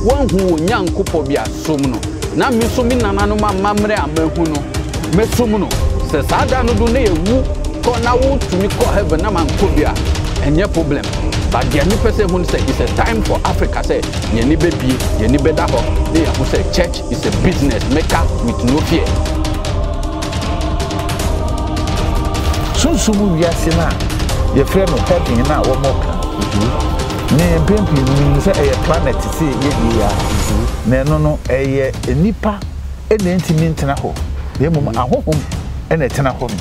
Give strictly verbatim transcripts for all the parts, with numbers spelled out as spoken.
wan hu nyankopɔ bia som no na me so mi nananom amamre amahu no me som no se sada no do na ewu ko na wo tumi ko heaven na man ko bia enye problem but the me person who say it's a time for Africa say ye ni be bi ye ni be da ho they who say church is a business maker with no fear so so mu wiase na ye frɛ no heaven na wo moka ne pempi ni say a planet say ye bi ya na no no eye nipa e na ntimi ntena ho ye mum ahohom e na tena ho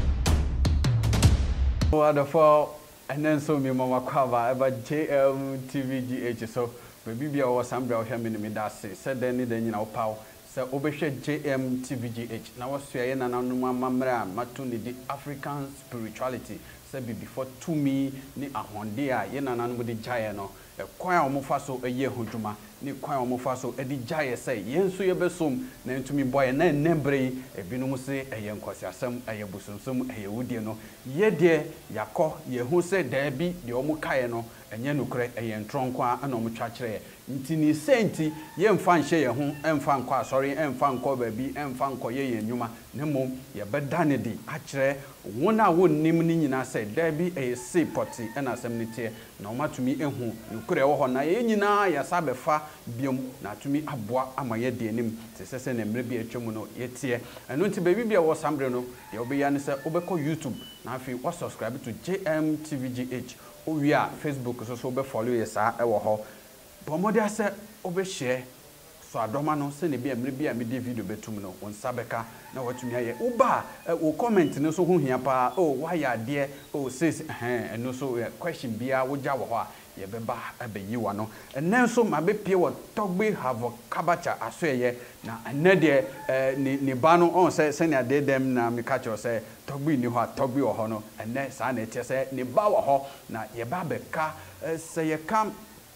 wonderful. And then so me mama kwaba about J M T V G H so baby bia was sambra hwe me me da se said then ni nyina wo paw say obehwe J M T V G H na wo so ye na nanu mamra matu ni the African spirituality say be before to me ni ahonde a ye na nanu de jaye no e kwan a wo fa so eye hodwuma ni kwan a wo fa so edi jaye say ye nso ye besom na ntumi boy na nembre e binum se eye nkwasi asem eye busumsum eye wudie no ye de yakọ ye hu se da bi de omu kae no enye nukure eye ntronko a na omu twa kire nti ni senti ye mfa nhye ye hu emfa nkọ asori emfa nkọ ba bi emfa nkọ ye ye nyuma ne mom ye bedane di a kire wona wonnim ni nyina se da bi eye se poti na asem ni tie na omatumi ehu nukure wo ho na ye nyina ya sabefa biom na atumi aboa ama ye de anim se sese na mre bi atwemu no ye tie eno nti baby bia wo sambre no ye obeya ne se obekọ YouTube na afi wa subscribe to J M T V G H owia Facebook so so be follow ye sa e wo ho bomode ase obe share so adoma no se ne bia mre bia me de video betum no won sabeka na watumi aye uba wo comment ne so ho hia pa oh why ya de oh says eh eno so question bia wo ja wo ho a ye beba abeyi wa no enen so ma be pie wo togbe have kabacha asoye na ene de ni ni ba no on se se ne ade dem na me ka cho se togbe ni ho a togbe wo ho no ene sa na tie se ni ba wo ho na ye ba be ka se ye kam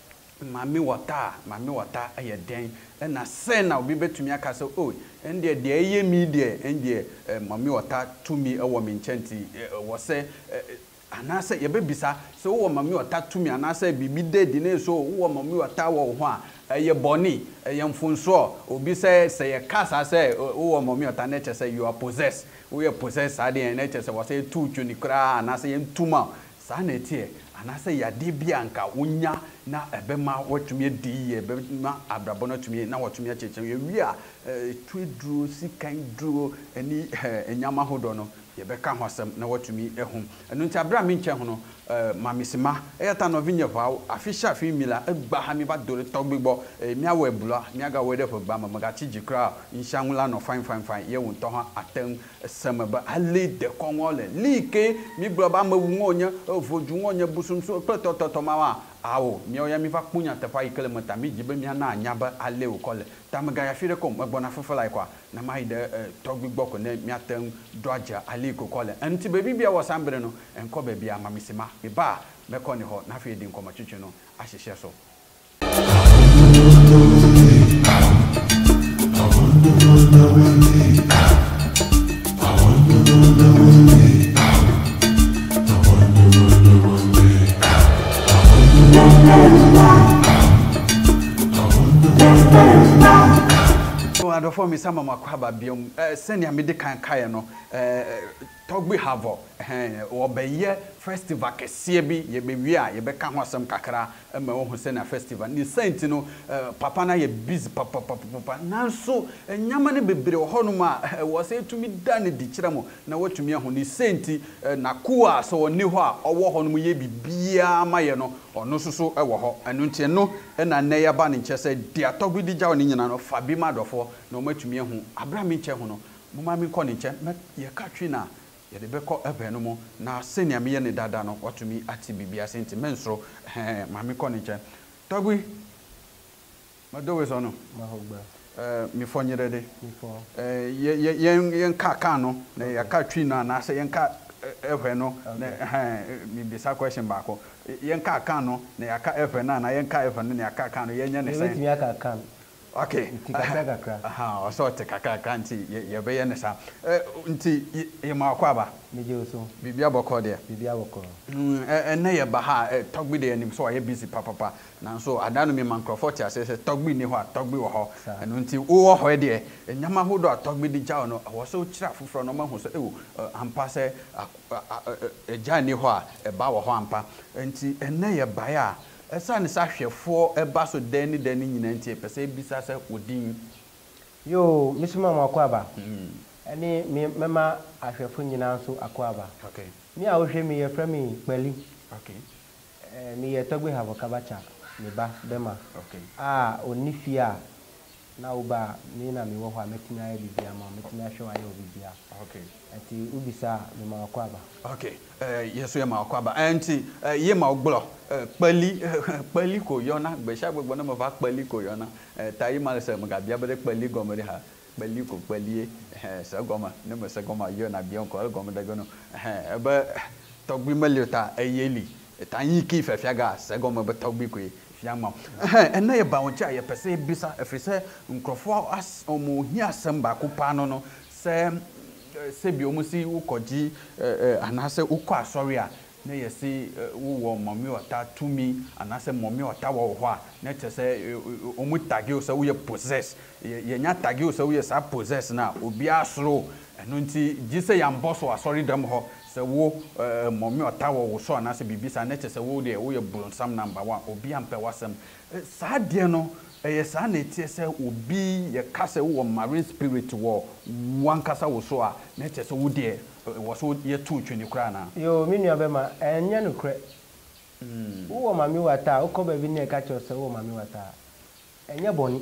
mami wata mami wata aye den na se na obi betumi aka se oh ende de eye mi de ende mami wata tumi e wo me nchenti wo se anase ye bebisa so wo mami wata tumi anase bibi de di na so wo mami wata wo ho a ye boni ye mfunso obi se se ye kasa se wo mami wata na che se you are possessed we are possessed ade na che se wo se tu tuni kra anase ye ntuma sa na tie anase ya de bia nka wonya na ebema watumi di ye ebema abrabono tumi na watumi acheche ye wi a tweduro sikan duro ani enyama hodo no ye beka hosem na watumi ehum enu nti abra mi nche ho no mamisima eyata no vinye pa afisha fi mila egba ha mi ba dole togbegbo mi awo ebula mi aga we de fo gba mamaga chijikra inshanwula no fine fine fine ye won to ha atem sama ba ale de konwole like mi bro ba mawu ngonya ofoju ngonya busum so tototo mawa awo mi oya mi fa kunya tefa ikele mata mi jibe mi na anya ba ale ukole tamaga ya fire kom egbona fefa like kwa na mai de togbegbo ko na mi atem doaja ale ukole anti baby bia wo sambre no enko ba bia mamisima me ba me ko ni ho na fe di nkoma twetwe no ahyehye so adofo mi sama makwaba biom eh senia me de kan kae no eh togbe havo eh obeye festival kese bi ye be wi a ye be ka ho asem kakra ma wo ho senia festival ni senti no papa na ye busy papa papa papa nanso nyama ne bebre ho no ma wo se tumi da ne di kire mo na watumi ho ni senti na kuwa so oni ho a owo ho no ye bibia ma ye no ono soso e wo ho enu ntie no na ne ya ba ne nche se dia togbe di ja oni nyina no fabi madofo na o matumi hu abrami nche ho no mo ma mi ko ne nche ye ka twi na ye de be ko ebe no mo na senia me ye ne dada no watumi ati bibia senti mensro eh ma mi ko ne nche togbe madowe so no ma hogba eh mi fonyere de eh ye ye ye nka ka no na ye ka twi na na se ye nka ehwe no na eh mi bisa question ba ko ye nka ka no na ye ka ehwe na na ye nka ehwe no na ye ka ka no ye nya ne sen Okay. Nti kakra kakra. Aha, oso te kakra kakra nti ye be ye ne sa. Eh nti ye ma akwa ba. Meje oso. Bibia boko de. Bibia boko. Mm eh na ye ba ha togbi de anim so ye busy papa papa. Na so adanu me mankrofo ti ase se togbi ni ho a togbi wo ho. Eno nti wo ho de enyama hodo a togbi di ja no wo so kira fufuro no ma hu so ewo ampa se eja ni ho a e ba wo ho ampa. Nti ena ye ba ya esa ne sa hwefo eba so dan ni dan ni nyina nti pese bisa se odin yo misuma ma akwaba mm ani me mema ahwefo nyina so akwaba okay mi a wo hwe mi ye fra mi pali okay eh mi ye togbe habo kabacha mi ba bema okay ah onifia na uba mi na mi wo ho ametina ya bibia ma ametina hwe wa ya bibia okay ati ubisa mi ma akwaba okay eh yeso ye ma akwaba anti ye ma ogbo pali pali ko yona gbesha gbogbo na mo fa pali ko yona eh tayi ma se mo ga bia bede pali gomori ha pali ko pali eh se goma ne mo se goma yo na bia ko goma de gono eh ebe togbi meliota eyeli tanyi ki fefia ga se goma be togbi ko fiama eh ena ye ba won cha ye pese bisa efise nkrofo as omo hi asem ba ko pa no no se se bi omo si ukoji eh anase ukọ asori a na yesi wo mami ota tumi anase mami ota wo ho a na chese omu tagi o se wo ye possess ye nya tagi o se wo ye sa possess na obi asoro eno nti gise ya mboso asori dem ho se wo mami ota wo wo so anase bibisa na chese wo de wo ye bronsam number one obi ampe wasem sa de no eh sa na tie se obi ye kase wo marine spirit wo wan kasa wo so a na chese wo de wo so ye tu twini kra na yo mi nua be ma enye no kre mm wo mami wata uko ba bi ne ka cho se wo mami wata enye boni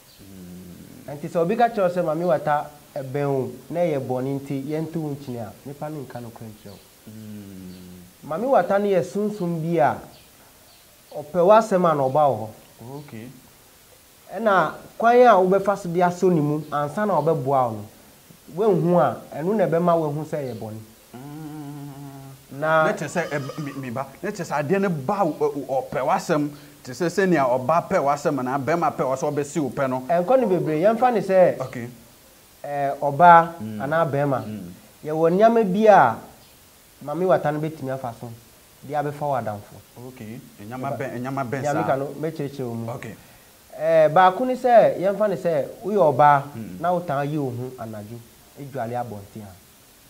mm anti so bi ka cho se mami wata ebenu na ye boni nti ye ntu nchini a nipa no nka no kre ncho mm mami wata ne ye sunsun bi a opewa sema na oba ho okay ena kwan a wo be faso dia so ni mu ansa na obeboa no we hu a enu na be ma we hu se ye boni na let us say me ba let us ade ne ba ope wasem te se se ni oba pe wasem na be ma pe waso be si ope no enko ni bebre ye mfa ni se okay eh oba ana be ma ye wonyama bi a mami wata no betimi afaso dia be fa wadamfo okay enyama ben enyama ben sa ya mi kanu mecheche omu okay eh ba ku ni se ye mfa ni se uyo oba na utan yi ohun anaju edwale abonti a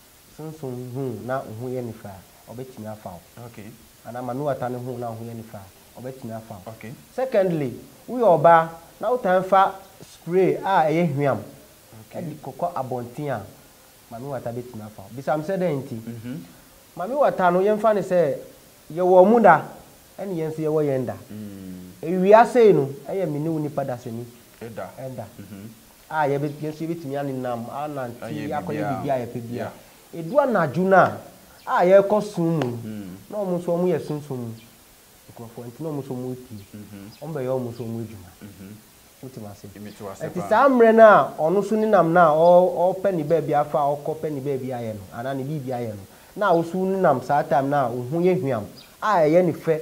sunsun hu na ohun ye nifa obetimi afa okay ana mami wata ne hu na ohun ye nifa obetimi afa okay secondly uyo oba na utan fa spray a eye hwiam okay edi kokọ abonti a mami wata betimi afa bisam se den nti mhm mami wata no ye mfa ni se ye wo muda eni ye nse ye wo yenda mm ewia sei no eye mini uni pada seni eda eda mhm ah ye be ye se betimi aninam ananti akoye bibia ye pebia edu anaju na ah ye kosun mu na omu so omu ye sunsun nkrofo enti na omu so omu ti mhm ombe ye omu so omu ejuma mhm utima se enti samre na onu so ninam na o pe ni ba bia fa o ko pe ni ba bia ye no ana ni bibia ye no na osu ninam sa time na ohun ye hwiam ah ye ni fe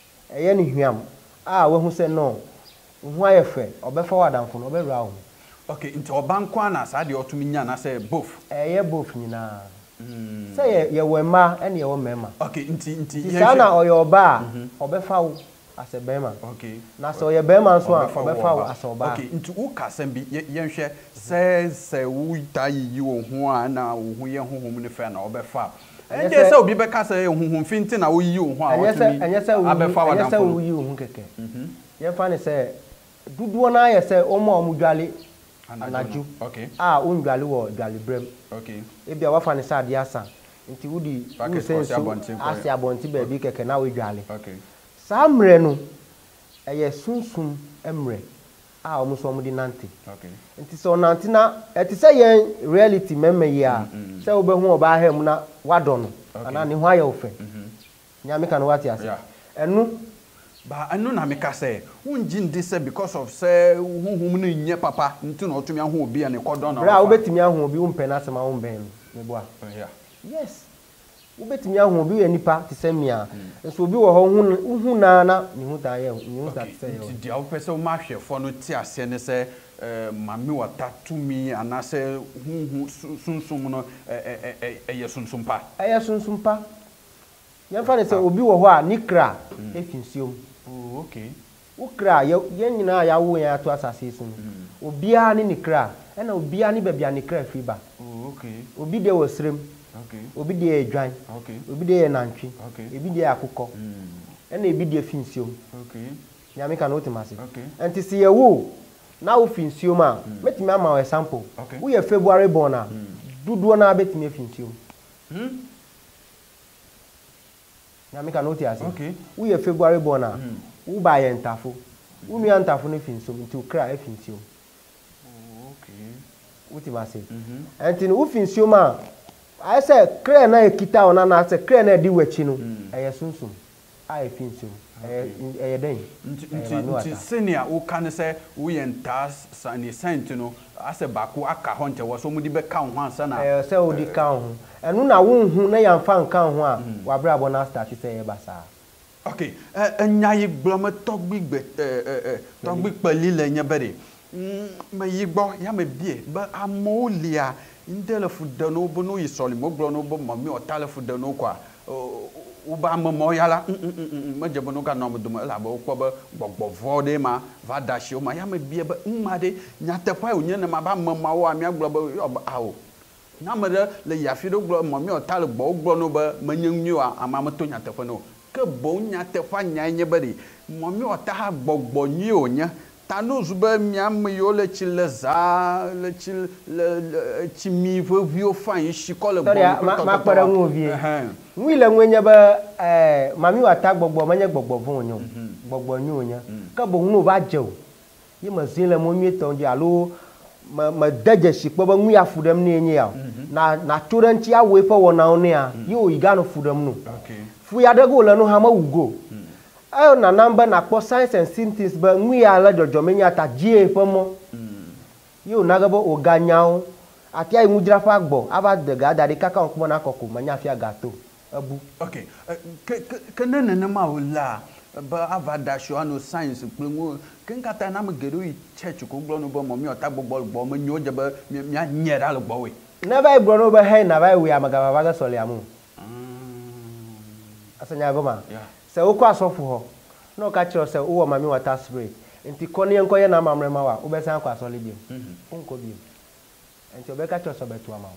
ye ni hwiam ah we hu se no ohun aye fe obefa wadamfo no obewura ho okay nti obankwa na sa de otumi nya na se both eh ye both nyina mm say ye ye wema ene ye wo mema okay nti nti ye sa na oyoba obefa wo ase bema okay na so ye bema nso a obefa wo ase oba okay nti wo kasem bi ye nhwe se se wo tayi yi wo ho a na wo ho ye honhom ne fe na obefa ende se obi be ka se honhom finti na wo yi wo ho a wotumi abefa wadam se wo yi wo ho keke mhm ye fa ne se duduo na ye se omo omudwale anaju okay ah ondwale wo dwale brem okay e bia wa fa ne sa de asa nti wudi wo sense ase abonti ba bi keke na wo dwale okay sa mre no eye sunsun emre ah omo so omo di nante okay nti so nante na eti se yen reality meme yi a se wo be hu oba ha mu na wado no ana ne ho aye ofe mhm nyame kan wati ase enu ba anu na meka say unji ndi say because of say huhum no nye papa nti na otumi ahu obi a ne kodon na bra obetimi ahu obi umpe na asema umben me boa yeah yes wobetimi ahu obi we nipa te se mia nso obi wo ho hu hu na na ni hu ta ye ni hu ta te se ye ti dia wo pese wo ma hwefo no ti ase ne se mami wata tumi anase hu hu sunsum no eh eh eh ye sunsum pa eh sunsum pa yan fa ne se obi wo ho a nikra efinsiom oh okay ukra ye nyina ya wo ya to asase su obi a ne nikra e na obi a ne bebia nikra fi ba oh okay obi de wo srem okay obi de edwan okay obi de nantwi okay ebi de akukọ e na ebi de finsiom okay nyame ka no otimase okay enti se ye wo na wo finsiom a metimi ama example wo ye February born a duduo na betimi finsiom hmm nyame ka no otiase okay wo ye February born a wo ba ye ntafo wo nua ntafo no finsiom enti ukra e finsiom okay otimase enti no wo finsiom a I say kre na ekita ona na say kre na di wachi no eye sunsum ai finsu eye den nti senior wo kan say wo yenta sani sent no ase bako aka ho nche wo so mudi be ka ho ansa na eh say wo di ka ho enu na wo hu na ya mfa nka ho a wa bra bo na start say e basa okay eh nyayi gloma togbi gbe eh togbi pali le nya bere ma yigbo ya me bie ba amolia indele fuda no bo no yisoli mo glo no bo mami o tale fuda no kwa o ba mo yala ma jebo no ka no mo la ba ko ba gbogbovo de ma va dashi o ma ya me bie ba ma de nyate pa o nyene ma ba mama wo ami aglo ba awo na ma de le yafi do glo mami o tale gbo glo no ba manyanyu a ama ma to nyate pa no ke bo nyate pa nyanye ba de mami o ta ha gbogbo nyi o nya tanu zuba miam yo le chile za le chile le chimi vio fan shikole bo ma para nwo vie nwi le nwenya ba eh mami wata gbogbo manya gbogbo vun nyo gbogbo nyo nya ka bo nu ba je o yi ma zin le mo mi ton di alo ma ma daje shikpo ba nwi afudam ne enye ya na na turanti awe fa wona one a yi o iga no fudam no okay fu ya dago le no ha ma ugo ayo na number na kpo signs and symptoms ba nwi ala jojo menya ta gie fomo yo nagabo oganyao ati ai mujira fa gbo aba de ga dari kaka onko na akoko manya afia gato abu okay ke nene ne ma wala ba avada sho ano science plenwo ken kata na me gedo i church ko gbo no bo mo mi ota gbogbo gbo mo nyo je ba mi nyera lo gbo we na ba gbo no ba he na ba we amaga ba ga sole amu asanya goma yeah se wo kwa sofu ho no ka chiro se wo mami water spray enti koni enko ye na mamre ma wa wo be san kwa sole bi onko bi enti obe ka chiro so betu ama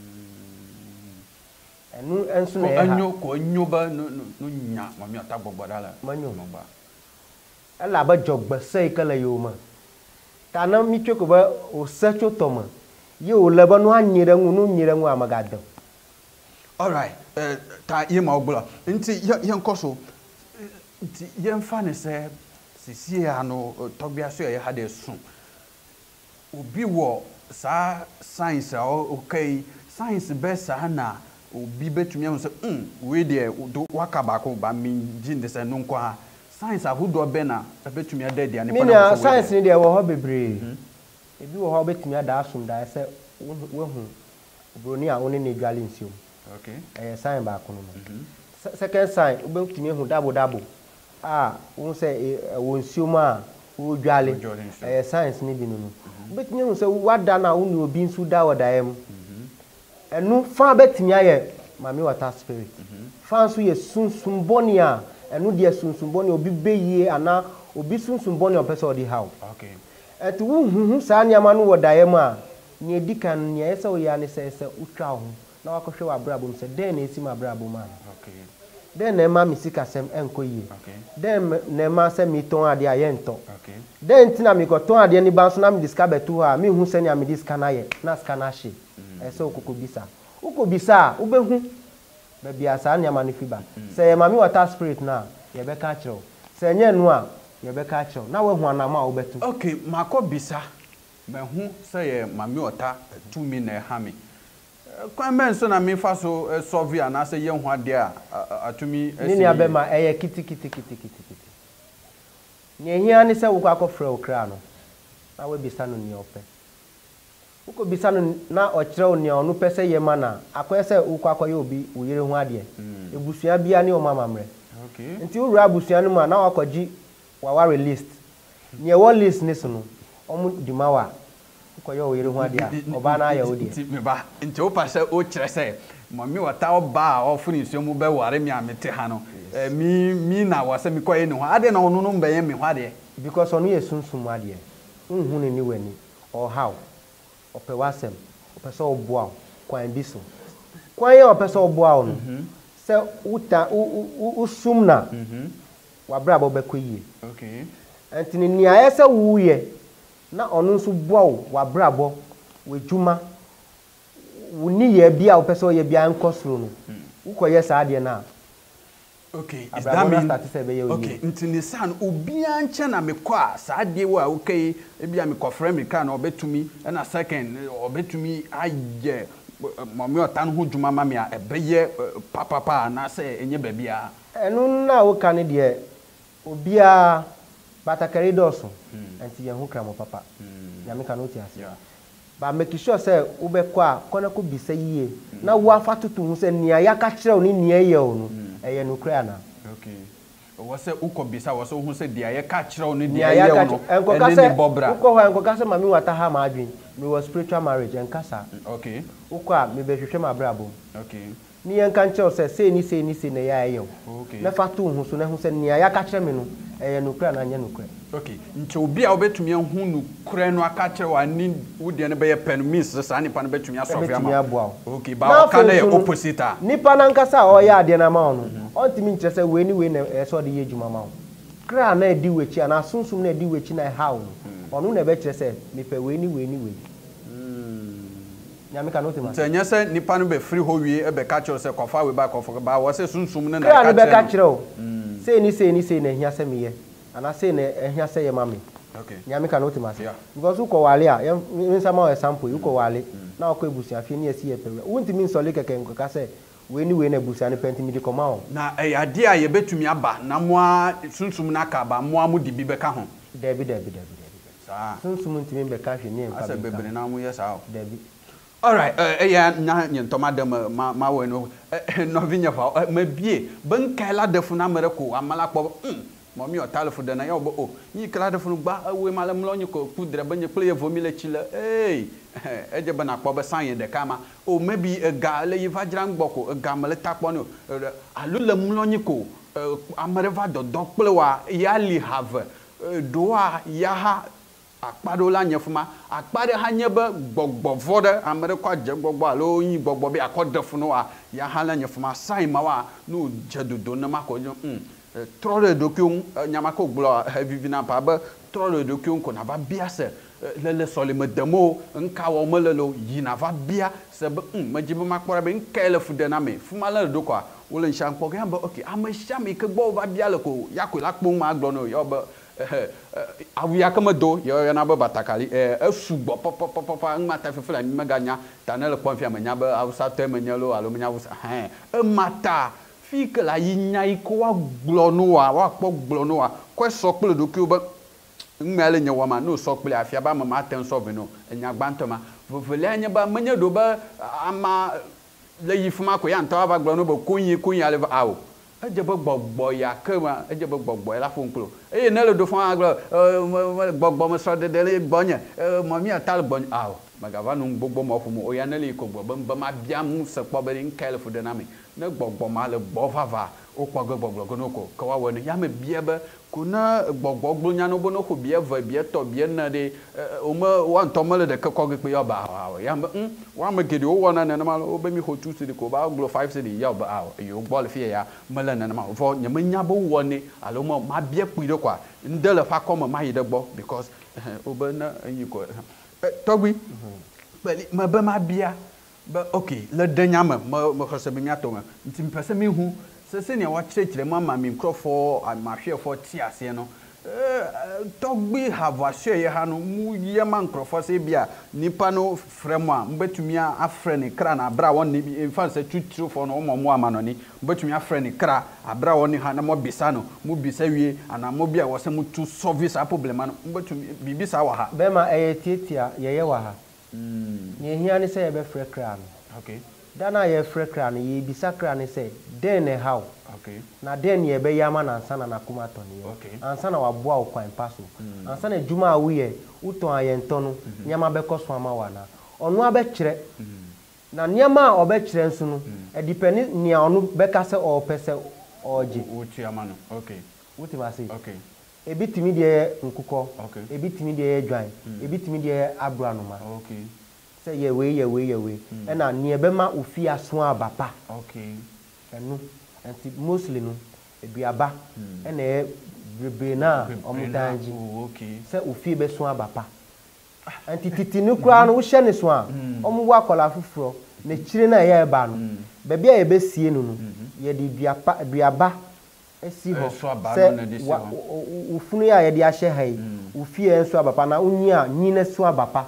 enu ensu na ya anyo ko nyo ba no no nya mami water gbogbo dala manyo mo ba ala ba jogba sei kala yo ma ta na mi tweko ba o secho to ma ye o le ba no anyire nwu no nyire nwu amaga do all right eh ta ye ma ogbula nti ye nkoso nti ye mfa ne se sisi ya no togbia so ye ha de su obi wo sa science a okay science be sa na obi betumi am se um we de do waka ba ko ba min jin de se no nko ha science ahudo be na betumi ada dia ne pa na so science ni de wo ho bebre ebi wo ho betumi ada asum da se we hu obroni a oni ne dwale nsiom okay eh sign ba ko no second sign ube betumi hu double double ah won say wo nsiom a wo dwale eh science ni bi no no betumi hu say wada na wo ni obi nsu da wadaem enu fa betumi aye mami water spirit fa nso ye sunsun boni a enu de sunsun boni obi beyie ana obi sunsun boni opese odi how okay etu hu hu sa nyama no wadaem a nye dikan nye ese wo ya ne se se utwa ho na wakohwe wa brabo se den na esi ma brabo ma okay den na ma misika sem enko yie okay den na ma se mi ton ade aye nto okay den tina mi ko ton ade ni ba so na mi discover tu ha mi hu se ni am discover na ye na scanner she ese okoko bisa ukoko bisa ubehu ba bia sa nyama ne fiba se mami water spirit na ye be ka kiro se nye nu a ye be ka kiro na we hu anama a ubetu okay mako bisa me hu se ye mami water tu mi na ha mi kwa men so na mi fa so solve ana se ye hu ade a atumi esi ni abe ma eye kiti kiti kiti kiti kiti ni ehia ni se wo kwa ko frɛ okra no na we bisa no ni ope uko bisa no na ochire onia onu pese ye mana akwese ukwa akoye obi uyire hu ade ebusua bia ne o mama mre okay nti uru abusua no ma na wakoji waware list ne wo list ne so no omu dimawa ukoye uyire hu ade oba na ya odi nti me ba nti o pa se o kire se mami wata oba o funi nsuo mu be ware mi amete ha no mi mi na wase mi koye ne ho ade na onu no mbenye mi ho ade because onu ye sunsum ade nhun ni wani or how ope wasem ope so oboa kwan bi so kwan ye ope so oboa no se uta usumna wa bra bo bekoyie okay antini ni aye se wuye na onu nso boa wa bra bo wejuma wuni ye bia ope so ye bia nkosoro no ukoye sa ade na okay is that mean okay ntini san obia nche na mekwa sa ade wa okay ebia mekofre me ka na obetumi na second obetumi aye mami otan ho djuma mami a ebeye papa pa na se enye babia enu na wo ka ne de obia batakari doso anti ye ho kra mo papa ya me ka no ti ase ba make sure say wo be kwa kona ko bisa yie na wo afatutu hu se nia ya ka kire oni nia ye onu eye no kra na okay wose uko bisa wose hu se dia ye ka kire oni dia ye onu ene bobra uko ho enko ka se mami wata ha ma adwin me was spiritual marriage enkasa okay uko a me be hwehwe ma brabo okay ni en kan kire se se ni se ni se na ya ye okay na fatu hu so na hu se nia ya ka kire me no eye no kra na nya no kra okay nche obi a obetumi hu nu kure no aka kire wa ni wode ne be ye pen miss sa nipa no betumi asofia ma okay ba o ka na ye opposite a nipa na nkasa o ya ade na ma ono ontimi nkire se we ni we na e so de ye juma ma kra na edi wechi na sunsum na edi wechi na how ono na be kire se me pe we ni we ni we nyame ka no tema se nya se nipa no be free ho wie e be ka kire se kofa we ba kofa ba wo se sunsum na na ka kire be ka kire o se ni se ni se na hia se me ye ana say na ehia say ye mami okay nyame ka no timase because uko wale a yen sama example uko wale na uko ebusia fi na esi ye pewe wuntimi nsole keke nkoka say we ni we na ebusia ne penti mi di koma o na eh ade a ye betumi aba na moa sunsum na ka ba moa mu di bi beka ho debi debi debi debi sa sunsum ntimi beka hwe ni enka asa bebere na mu yes how debi all right eh ya nya nyentoma dem ma ma we no no vinya fa ma bie ban kaila defu na mereko amala kpo mami otalfo de na ya obo o ni kala de funu gba we mala mlonye ko kudre banye play vomile chile eh eje bana kpo be sanye de kama o maybe ga le yiva jran gboko ga male takpo no alule mlonye ko amareva do dokple wa ya li have doa ya ha akpado la nyefuma akpade ha nyebe gbogbo vode amere kwa je gbogbo alo yin gbogbo bi akode funu wa ya ha la nyefuma sai ma wa no jedodo na makojo mm trop de document nyamako glo vivina pa ba trop de document ko na va bia se le le sole me demo nka wo me le lo yina va bia se ba ma jibe makpora be nka le fude na me fuma le do kwa wo le nshan ko ga ba okay ama shami ke gbo va bia le ko yakwe la kpon ma glo no yo ba awia kama do yo yo na ba batakali eh asugbo pop pop pop ma ta fefela mi maganya tanele pon fia manya ba awsa te manyalo alo manya wusa eh e mata fi que la yinya iko wa gblonu wa wa kpo gblonu wa ko so pele do ki o ba ngmele nya wa ma no so pele afia ba ma ten so be no enya gbantoma vovele anya ba manya do ba ama le yifuma ko ya ntawa ba gblonu ba kunyi kunyi ale ba awo eje ba gbogbo ya kema eje ba gbogbo la fun klo e ne le do fun aglo gbogbo mo so de de gbonye mo mi atal gbonye awo magava no gbogbo mo fu mo o ya ne le ko gbogbo ba ma bia mu se kpo be in kele fu de na me ne gbogbo ma le gbo vava o kwa gbogbo no ko ka wa woni ya me bia ba ko na gbogbo gbonya no bo no ko bia va bia to bia na de o ma wa nto ma le de ka ko gbe ya ba ya me mm wa me gede o wona na ma o be mi ho two city ko ba glo five city ya ba a yo ball fi ya ma le na ma fo nya ma nya bo woni alo ma ma bia pu de kwa ndele fa ko ma yi de gbo because o be na anyi ko togbi bali ma ba ma bia ba okay le danyama ma ma khose be mi atonga nti mpese mi hu se se ne wa chirechire mama mi mkrofo ma hwefo ti ase no eh togbi have ashe ye ha no mu ye ma mkrofo se bia nipa no fremu a mbetumi afre ne kra na abra won ne in fact se tutru fo no mo mo ama no ni mbetumi afre ne kra abra won ne ha na mo bisa no mu bisa wie ana mo bia wo se mu tu service a problem no mbetumi bibisa wa ha be ma eh tietia ye ye wa ha mm ne hia ne say ye be frɛ kra no okay dana ye frɛ kra no ye bisa kra ne say den ne how okay na den ye be yama na ansa na nakoma to ne okay ansa na waboa wo kwan paso ansa na djuma a wo ye uton ayento no nyama be koso ama wana ono abɛkyerɛ na nyama a ɔbɛkyerɛ nso no e depend nia ono bɛka sɛ ɔpɛ sɛ ɔgye wo tuama no okay wotima se okay ebi timi de nkukɔ okay ebi timi de dwan ebi timi de abranoma okay sɛ ye we ye we ye we ɛna nia bɛma ofi aso abapa okay ɛno anti mostly no eduaba ɛna e brebe na ɔmudanji okay sɛ ofi bɛso abapa anti titi ne kura no wo hye ne so a ɔmo wo akola fufuro na kyire na ye ba no baabi a ye besie no no ye de duapa duaba esi ho sɛ wo funu ya ye de ahye hai wo fie enso abapa na onyi a nyi na so abapa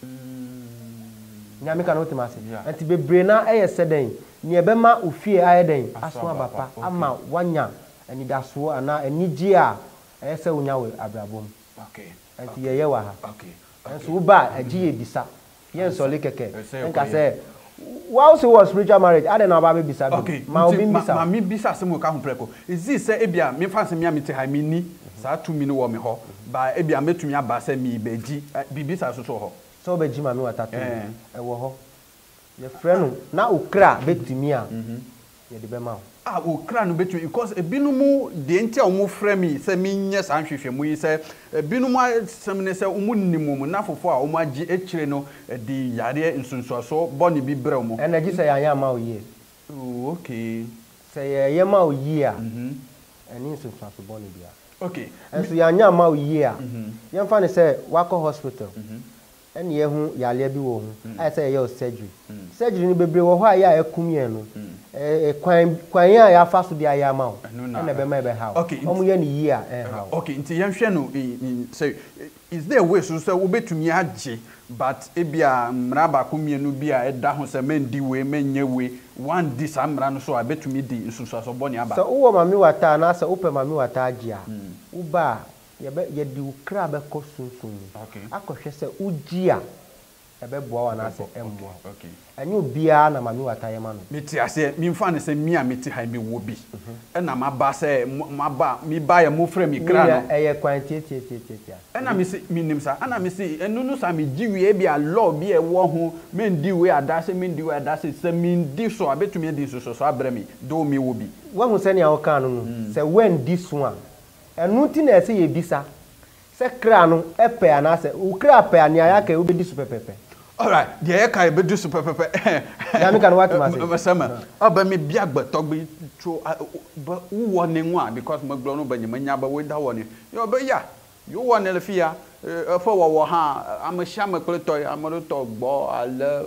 nyame ka no timase anti bebre na eye seden ne e bema wo fie aye den aso abapa ama wanya ani daso ana anigi a eye sɛ wonya we abrabom okay anti ye ye wa ha okay so uba aji ebisa yen so le keke nka say whilst it was spiritual marriage I don't know about bisa okay ma obi bisa ma mi bisa se mo ka ho preko ezi se ebia me fa se me amete ha me ni sa tu mi no wo me ho ba ebia metumi aba se mi beji bibisa so so ho so beji ma me watatu e wo ho ye frɛ no na okra betumi a ye de be ma ah okra no betumi because ebinumu de ntia omo frɛ mi se mi nye sa nhwehwɛ mu yi se ebinumu asem ne se omo nimumu na fofo a omo agi ekire no de yare nsunsuaso bɔne bi brɛ omo energy say yan ma oye oh okay say ye ye ma oye a mhm eni nsunsuaso bɔne bia okay enso yan ma oye a yan fa ne say wako hospital mhm eni ye hu yale bi wo hu ai say ye surgery surgery ni bebre wo ho a ya ekumie no eh kwan kwan ya ya fa so dia ya ma o na be ma be ha o omo ye ni yi a eh ha okay nti ye hwe no say is there a way so say obetumi age but ebia mra ba kumie no bia eda ho say men di we men nye we one dis amra no so abetumi di nsusuaso boni aba so wo mami wata na say ope mami wata age a wo ba ye be ye di ukra be ko sunsun akohwe say ugi a ebe boa wa na say embo okay enyo bia na mami wata ye ma no meti ase mi mfa ne say mi a meti ha mi wo bi e na ma ba say ma ba mi ba ya mo frɛ mi kra no eye kwan tie tie tie tie e na mi se mi nim sa ana mi se enu no sa mi giwie bia law bi e wo ho men di we adase men di we adase se min di so abetumi di so so so abrɛ mi do mi wo bi wa hu se ne a wo kan no se when di so a enu ti na se ye bisa se kra no e pe ana se u kra pe ani aya ka u be di so pepepe all right the kai be do super pepe ya mi kan what ma say masama aba me bia gbotogbe tro ba wo ne nwa because mo glo no ba nyama nya ba we da wo ne yo ba ya yo wo ne le fia e fo wo wo ha am sha me kleto am ro to gbo ale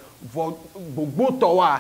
vo gbogbo to wa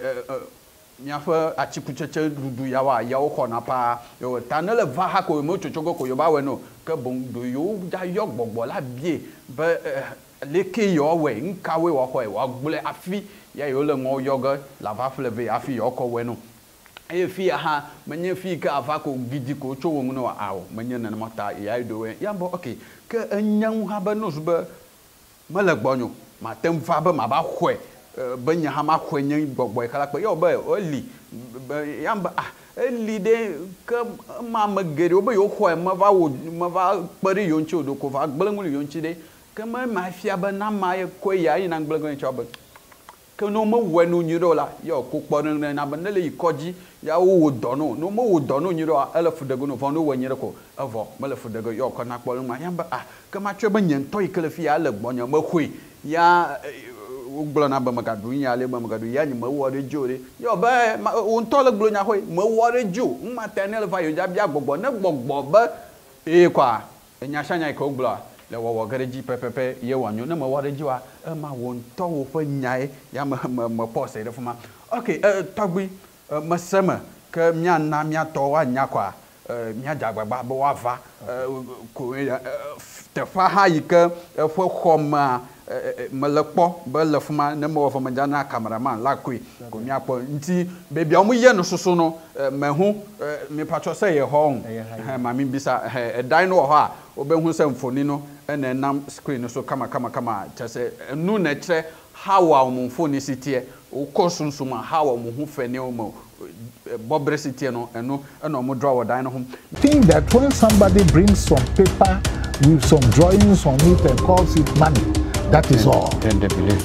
nya fa achipucheche dudu ya wa ya wo ko na pa yo ta ne le va ha ko mo chochogo ko yo ba we no ke bon do yo ja yo gbogbo la bie ba leke yo we nkawe wo ko e wa gbule afi ya yo le ngo yoga la va fleve afi yo ko we no e fi ha menye fi ka afa ko gidi ko cho wo no awo menye na mata ya do we ya bo okay ke enyan ha ba no so ba mala gbonyo ma tem fa ba ma ba hwe ba nya ha ma hwe nyen gbogbo kala pe yo ba oli ya ba ah eli de ke ma magere o ba yo hwe ma va wo ma va pari yo nchi odo ko va gblengu yo nchi de kama mafia ba na ma ye ko ya ina ngblegon choba ke no mo wenu nyiro la yo ko kponu na ba nele ikoji ya wo dono no mo wo dono nyiro elefu dego no fo no wanyire ko evo melefu dego yo ko na kpolu ma ya ba ah kama chwe ba nyen to ikele fi ya le gbonyo ma hwe ya ugblo na ba magadu nya le ba magadu ya ni ma wo de jore yo ba un to le gblo nya hwe ma wo de ju ma tenele fa yo ja bia gbogbo na gbogbo ba e kwa nya shanya ko gblo le wo wo gareji pepepe ye wanyo na ma wareji wa e ma won to wo fa nyai ya ma ma pose de fuma okay eh tagbi ma sema ke mia na mia to wa nya kwa eh mia jagbagba bo wa va ko te fa ha yi ke fo khoma ma le kpo ba le fuma na ma wo fa ma jana cameraman la kwi ko mia kpo nti bebi o mu ye no soso no ma hu me patro say ye ho ma mi bisa e dan no ho a obehu se mfoni no and then nam screen so kama kama kama just say no na kire how a mo phone sitie o kosunsuma how a mo hu fene o mo bobre sitie no eno eno mo draw dan no ho. Think that when somebody brings some paper with some drawings on it and calls it money, that is all. Then they believe.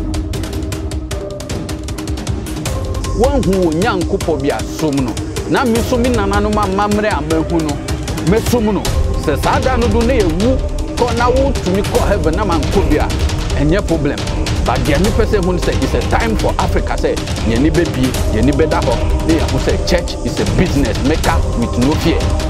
One who nyankopo bia somno na mi so mi nana no mamre amahu no me somno se sada no do na ewu ko na wo tumi ko heaven na man ko bia enye problem but the me person who say it's a time for Africa say ye ni be bie ye ni be da ho na ya say church is a business maker with no fear.